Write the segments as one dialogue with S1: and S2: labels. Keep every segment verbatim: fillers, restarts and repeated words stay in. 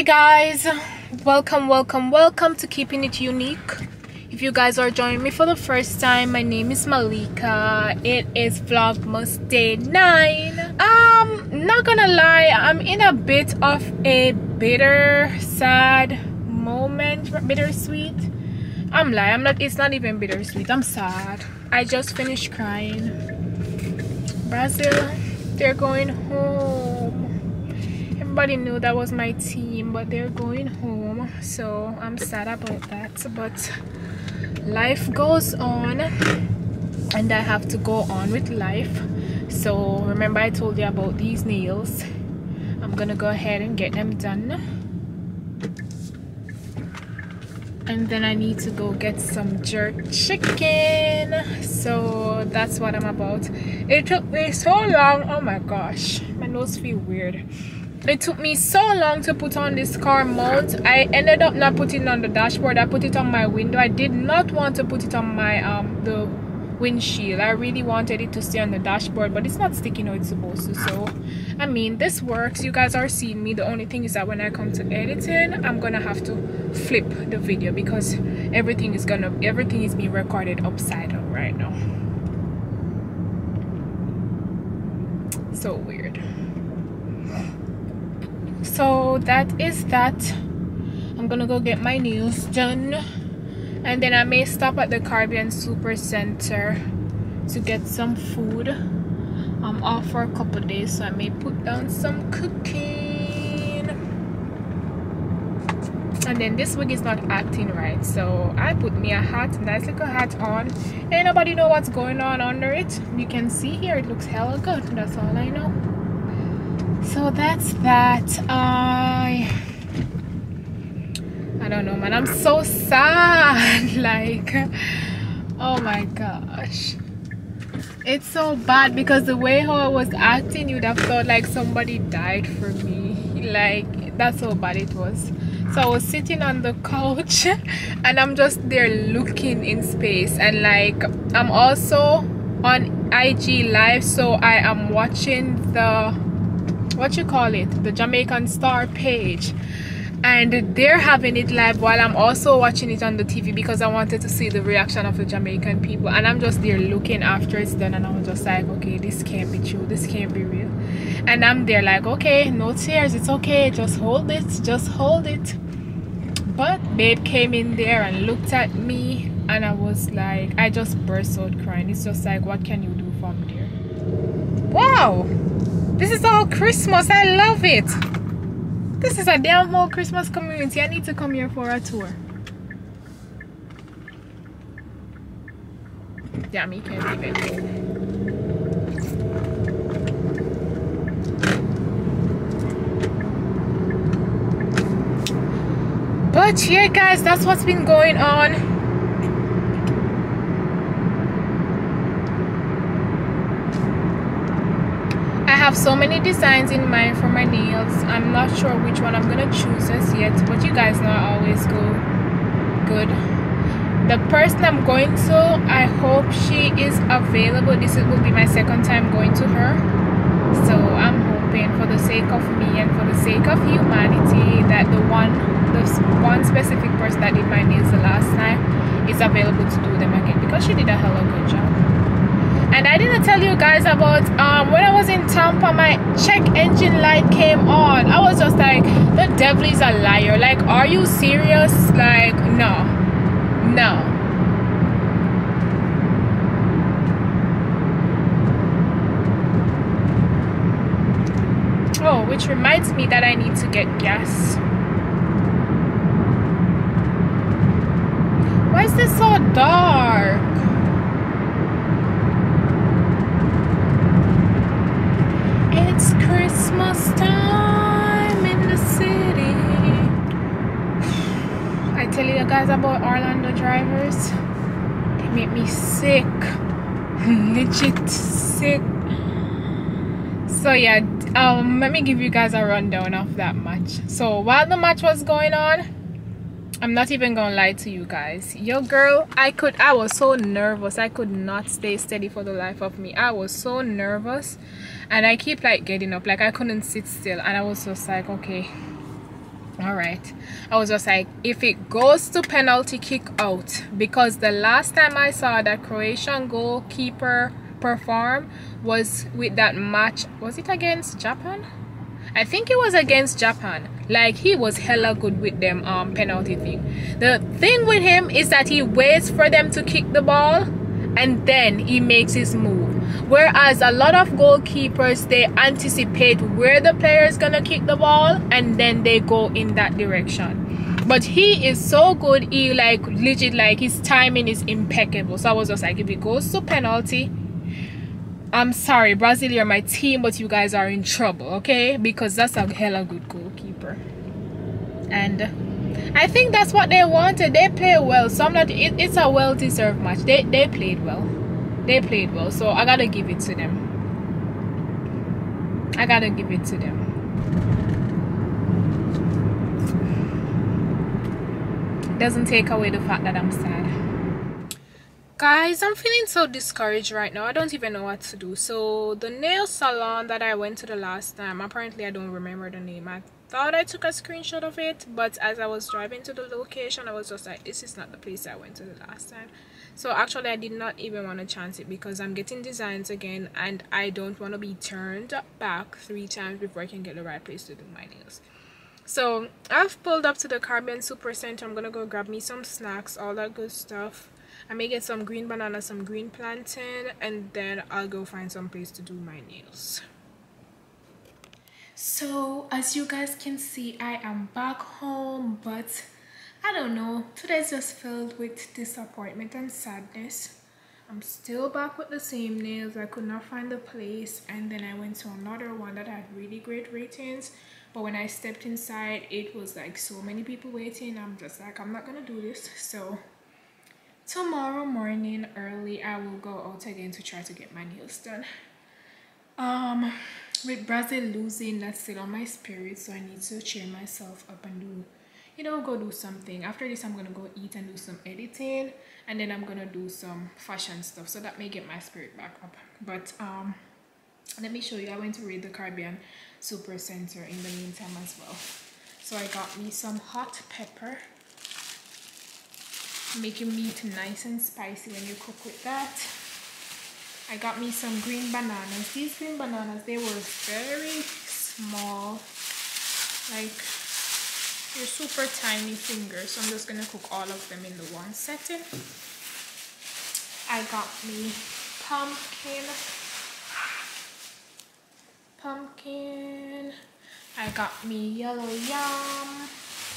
S1: guys, welcome welcome welcome to Keeping It Unique. If you guys are joining me for the first time, my name is Malika. It is Vlogmas day nine. Um not gonna lie, I'm in a bit of a bitter sad moment. Bittersweet. I'm lying, I'm not. It's not even bittersweet. I'm sad. I just finished crying. Brazil, they're going home. Everybody knew that was my team, but they're going home, so I'm sad about that. But life goes on and I have to go on with life. So remember I told you about these nails. I'm gonna go ahead and get them done, and then I need to go get some jerk chicken. So that's what I'm about. It took me so long. Oh my gosh, my nose feels weird. It took me so long to put on this car mount. I ended up not putting it on the dashboard. I put it on my window. I did not want to put it on my um the windshield. I really wanted it to stay on the dashboard, but it's not sticking how it's supposed to. So I mean, this works. You guys are seeing me. The only thing is that when I come to editing, I'm gonna have to flip the video because everything is gonna everything is being recorded upside down right now. So weird. So that is that. I'm gonna go get my nails done, and then I may stop at the Caribbean Super Center to get some food. I'm off for a couple of days, so I may put down some cooking. And then this wig is not acting right, so I put me a hat, nice little hat on. Ain't nobody know what's going on under it. You can see here it looks hella good. That's all I know. So that's that. I I don't know, man. I'm so sad. Like, oh my gosh, it's so bad because the way how I was acting, you'd have thought like somebody died for me. Like, that's how bad it was. So I was sitting on the couch and I'm just there looking in space, and like I'm also on I G live, so I am watching the what you call it the Jamaican Star page, and they're having it live while I'm also watching it on the T V because I wanted to see the reaction of the Jamaican people. And I'm just there looking after it's done, and I was just like, okay, this can't be true, this can't be real. And I'm there like, okay, no tears, it's okay, just hold it, just hold it. But babe came in there and looked at me, and I was like, I just burst out crying. It's just like, what can you do from there? Wow, this is all Christmas. I love it. This is a damn whole Christmas community. I need to come here for a tour. Damn, you can't leave it. But yeah, guys, that's what's been going on. I have so many designs in mind for my nails. I'm not sure which one I'm gonna choose as yet, but you guys know I always go good. The person I'm going to, I hope she is available. This will be my second time going to her, so I'm hoping for the sake of me and for the sake of humanity that the one the one specific person that did my nails the last time is available to do them again, because she did a hell of a good job. And I didn't tell you guys about um when I was in Tampa, my check engine light came on. I was just like, the devil is a liar. Like, are you serious? Like, no, no. Oh, which reminds me that I need to get gas. Why is this so dark? It's Christmas time in the city. I tell you guys about Orlando drivers. They make me sick. Legit sick. So yeah, um, let me give you guys a rundown of that match. So while the match was going on, I'm not even gonna lie to you guys, yo girl, I could I was so nervous. I could not stay steady for the life of me. I was so nervous, and I keep like getting up, like I couldn't sit still, and I was just like, okay, All right, I was just like, if it goes to penalty kick out, because the last time I saw that Croatian goalkeeper perform was with that match, was it against Japan? I think it was against Japan. Like, he was hella good with them um penalty thing. The thing with him is that he waits for them to kick the ball and then he makes his move. Whereas a lot of goalkeepers, they anticipate where the player is gonna kick the ball and then they go in that direction. But he is so good, he like legit, like his timing is impeccable. So I was just like, if it goes to penalty, I'm sorry, Brazil, you're my team, but you guys are in trouble, okay? Because that's a hella good goalkeeper. And I think that's what they wanted. They play well, so I'm not, it, it's a well-deserved match. They, they played well. They played well, so I gotta give it to them. I gotta give it to them. Doesn't take away the fact that I'm sad. Guys, I'm feeling so discouraged right now. I don't even know what to do. So the nail salon that I went to the last time, apparently I don't remember the name. I thought I took a screenshot of it, but as I was driving to the location, I was just like, this is not the place I went to the last time. So actually I did not even want to chance it because I'm getting designs again and I don't want to be turned back three times before I can get the right place to do my nails. So I've pulled up to the Caribbean Super Center. I'm gonna go grab me some snacks, all that good stuff. I may get some green banana, some green plantain, and then I'll go find some place to do my nails. So as you guys can see, I am back home, but I don't know, today's just filled with disappointment and sadness. I'm still back with the same nails. I could not find the place, and then I went to another one that had really great ratings, but when I stepped inside, it was like so many people waiting. I'm just like, I'm not gonna do this. So tomorrow morning early, I will go out again to try to get my nails done. Um with Brazil losing, that's still on my spirit, so I need to cheer myself up and do, you know, go do something. After this, I'm gonna go eat and do some editing, and then I'm gonna do some fashion stuff, so that may get my spirit back up. But um let me show you, I went to raid the Caribbean Super Center in the meantime as well. So I got me some hot pepper, making meat nice and spicy when you cook with that. I got me some green bananas. These green bananas, they were very small, like they're super tiny fingers, so I'm just gonna cook all of them in the one setting. I got me pumpkin pumpkin I got me yellow yam,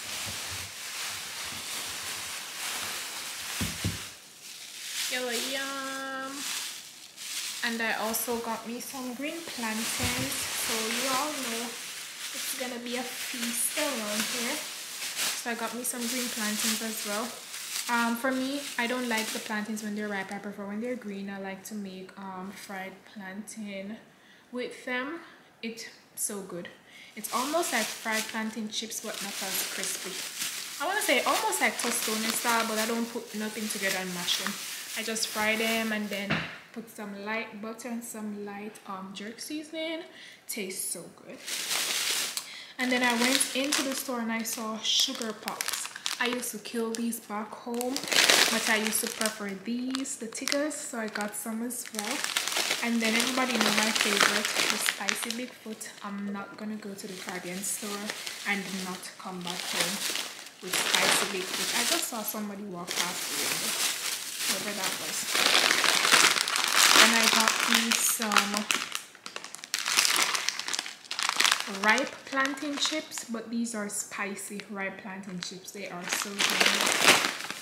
S1: yellow yam, and I also got me some green plantains. So you all know it's gonna be a feast around here. So I got me some green plantains as well. Um, for me, I don't like the plantains when they're ripe. I prefer when they're green. I like to make um, fried plantain with them. It's so good. It's almost like fried plantain chips, but not as crispy. I want to say almost like tostone style, but I don't put nothing together and mash them. I just fry them and then put some light butter and some light um, jerk seasoning. Tastes so good. And then I went into the store and I saw sugar pops. I used to kill these back home, but I used to prefer these, the Tiggers, so I got some as well. And then everybody know my favorite, the Spicy Bigfoot. I'm not gonna go to the Caribbean store and not come back home with Spicy Bigfoot. I just saw somebody walk past the window, whoever that was. And I got me some ripe plantain chips, but these are spicy ripe plantain chips. They are so good.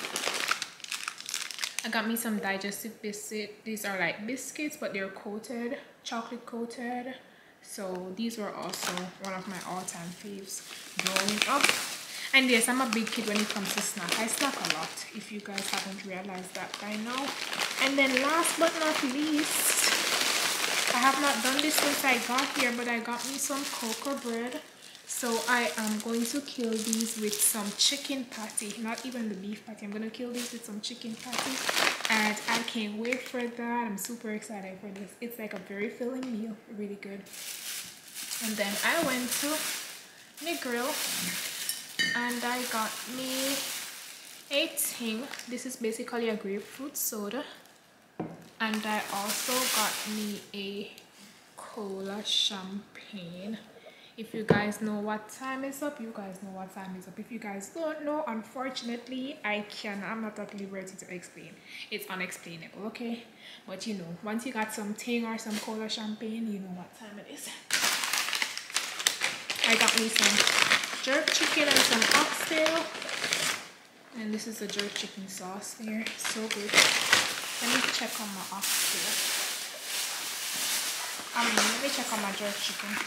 S1: I got me some digestive biscuit. These are like biscuits, but they're coated, chocolate coated. So these were also one of my all-time faves growing up. And yes, I'm a big kid when it comes to snack. I snack a lot, if you guys haven't realized that by now. And then last but not least, I have not done this since I got here, but I got me some cocoa bread. So I am going to kill these with some chicken patty, not even the beef patty. I'm going to kill these with some chicken patty, and I can't wait for that. I'm super excited for this. It's like a very filling meal, really good. And then I went to my grill and I got me a thing. This is basically a grapefruit soda, and I also got me a cola champagne. If you guys know what time is up, you guys know what time is up. If you guys don't know, unfortunately, I can. I'm not at liberty to explain. It's unexplainable, okay? But you know, once you got something or some cola champagne, you know what time it is. I got me some jerk chicken and some oxtail. And this is the jerk chicken sauce here. So good. Let me check on my oxtail. I mean, let me check on my jerk chicken.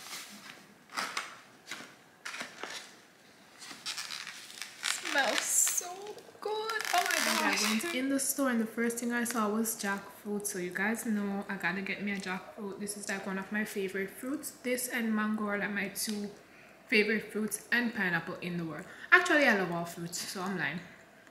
S1: Smells so good. Oh my gosh. I went in the store and the first thing I saw was jackfruit. So you guys know I gotta get me a jackfruit. This is like one of my favorite fruits. This and mango are like my two favorite fruits, and pineapple in the world. Actually, I love all fruits, so I'm lying.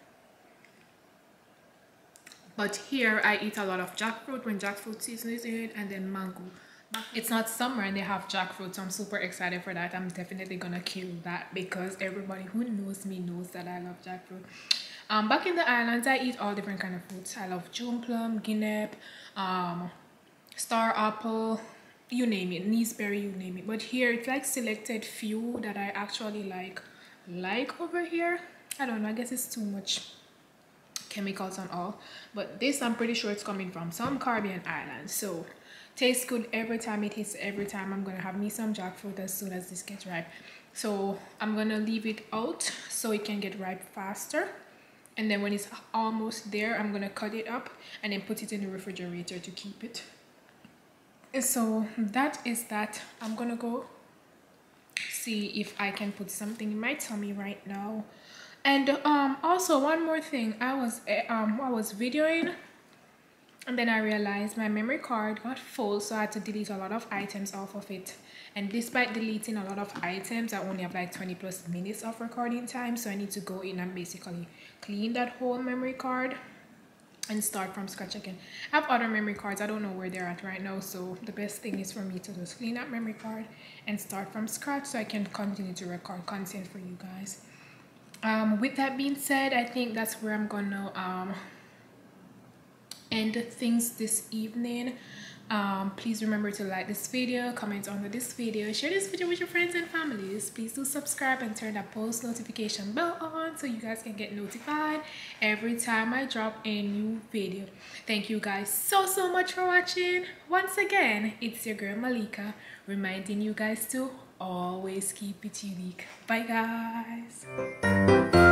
S1: But here I eat a lot of jackfruit when jackfruit season is in, and then mango. It's not summer and they have jackfruit, so I'm super excited for that. I'm definitely gonna kill that because everybody who knows me knows that I love jackfruit. Um, back in the islands, I eat all different kind of fruits. I love June plum, guinea, um, star apple, you name it, gooseberry, you name it. But here it's like selected few that I actually like like over here. I don't know, I guess it's too much chemicals and all, but this I'm pretty sure it's coming from some Caribbean island, so tastes good every time. It tastes every time. I'm gonna have me some jackfruit as soon as this gets ripe, so I'm gonna leave it out so it can get ripe faster, and then when it's almost there I'm gonna cut it up and then put it in the refrigerator to keep it. So that is that. I'm gonna go see if I can put something in my tummy right now. And um also one more thing, I was um I was videoing and then I realized my memory card got full, so I had to delete a lot of items off of it. And despite deleting a lot of items, I only have like twenty plus minutes of recording time, so I need to go in and basically clean that whole memory card and start from scratch again. I have other memory cards, I don't know where they're at right now, so the best thing is for me to just clean that memory card and start from scratch so I can continue to record content for you guys. Um, with that being said, I think that's where I'm gonna um, end things this evening. Um, please remember to like this video, comment under this video, share this video with your friends and families. Please do subscribe and turn that post notification bell on so you guys can get notified every time I drop a new video. Thank you guys so so much for watching. Once again, it's your girl Malika reminding you guys to always keep it unique. Bye guys.